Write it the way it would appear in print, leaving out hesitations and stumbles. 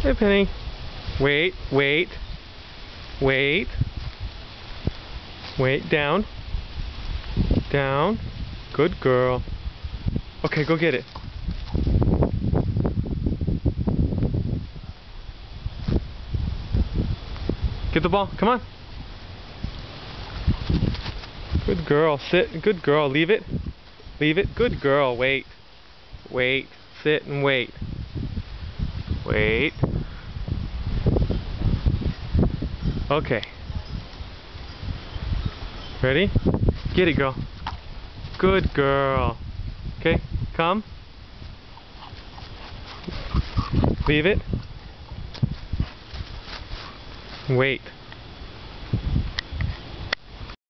Hey, Penny. Wait, wait, wait. Wait, down. Down. Good girl. Okay, go get it. Get the ball. Come on. Good girl. Sit. Good girl. Leave it. Leave it. Good girl. Wait. Wait. Sit and wait. Wait. Okay. Ready? Get it, girl. Good girl. Okay, come. Leave it. Wait.